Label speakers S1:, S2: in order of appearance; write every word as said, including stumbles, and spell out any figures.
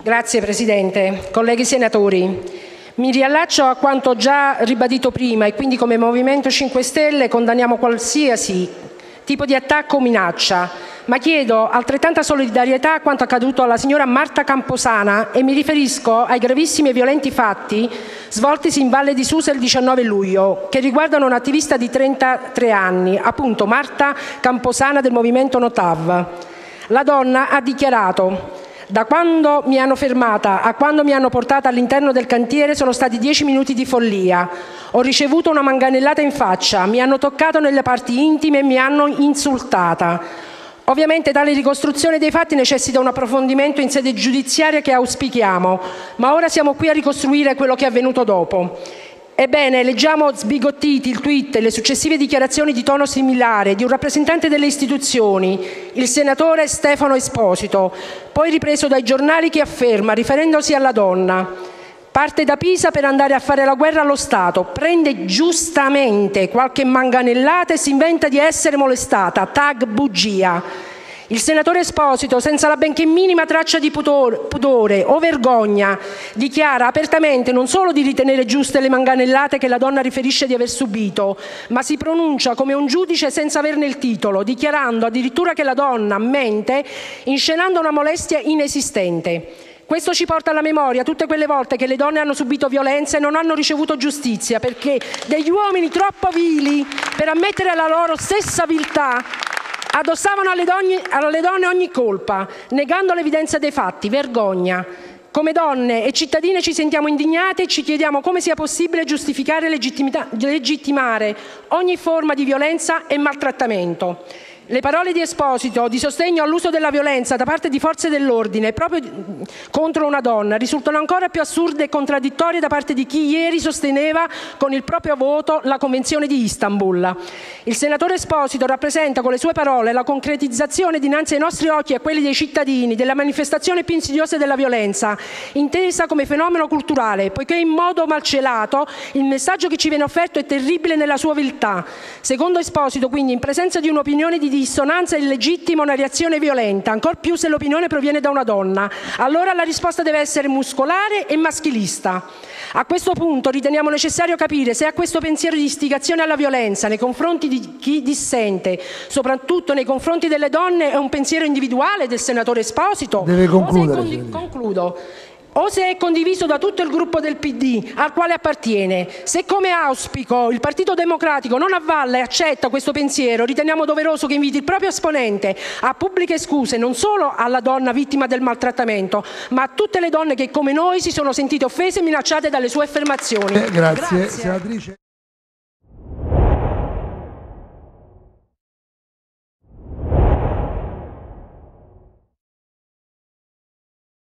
S1: Grazie Presidente. Colleghi senatori, mi riallaccio a quanto già ribadito prima e quindi come Movimento cinque Stelle condanniamo qualsiasi tipo di attacco o minaccia, ma chiedo altrettanta solidarietà a quanto accaduto alla signora Marta Camposana e mi riferisco ai gravissimi e violenti fatti svoltisi in Valle di Susa il diciannove luglio, che riguardano un'attivista di trentatré anni, appunto Marta Camposana del movimento No T A V. La donna ha dichiarato: da quando mi hanno fermata a quando mi hanno portata all'interno del cantiere sono stati dieci minuti di follia. Ho ricevuto una manganellata in faccia, mi hanno toccato nelle parti intime e mi hanno insultata. Ovviamente tale ricostruzione dei fatti necessita un approfondimento in sede giudiziaria che auspichiamo, ma ora siamo qui a ricostruire quello che è avvenuto dopo. Ebbene, leggiamo sbigottiti il tweet e le successive dichiarazioni di tono similare di un rappresentante delle istituzioni, il senatore Stefano Esposito, poi ripreso dai giornali, che afferma, riferendosi alla donna: parte da Pisa per andare a fare la guerra allo Stato, prende giustamente qualche manganellata e si inventa di essere molestata, tag bugia. Il senatore Esposito, senza la benché minima traccia di pudore o vergogna, dichiara apertamente non solo di ritenere giuste le manganellate che la donna riferisce di aver subito, ma si pronuncia come un giudice senza averne il titolo, dichiarando addirittura che la donna mente inscenando una molestia inesistente. Questo ci porta alla memoria tutte quelle volte che le donne hanno subito violenza e non hanno ricevuto giustizia, perché degli uomini troppo vili per ammettere la loro stessa viltà addossavano alle donne, alle donne ogni colpa, negando l'evidenza dei fatti. Vergogna. Come donne e cittadine ci sentiamo indignate e ci chiediamo come sia possibile giustificare e legittimare ogni forma di violenza e maltrattamento. Le parole di Esposito di sostegno all'uso della violenza da parte di forze dell'ordine proprio contro una donna risultano ancora più assurde e contraddittorie da parte di chi ieri sosteneva con il proprio voto la Convenzione di Istanbul. Il senatore Esposito rappresenta con le sue parole la concretizzazione dinanzi ai nostri occhi e a quelli dei cittadini della manifestazione più insidiosa della violenza, intesa come fenomeno culturale, poiché in modo malcelato il messaggio che ci viene offerto è terribile nella sua viltà. Secondo Esposito, quindi, in presenza di un'opinione di dissonanza è illegittima una reazione violenta, ancor più se l'opinione proviene da una donna. Allora la risposta deve essere muscolare e maschilista. A questo punto riteniamo necessario capire se a questo pensiero di istigazione alla violenza nei confronti di chi dissente, soprattutto nei confronti delle donne, è un pensiero individuale del senatore Esposito.
S2: Deve concludere.
S1: O se è concludo. O se è condiviso da tutto il gruppo del P D al quale appartiene. Se come auspico il Partito Democratico non avvalla e accetta questo pensiero, riteniamo doveroso che inviti il proprio esponente a pubbliche scuse non solo alla donna vittima del maltrattamento, ma a tutte le donne che come noi si sono sentite offese e minacciate dalle sue affermazioni.
S2: Eh, grazie. Grazie. Senatrice.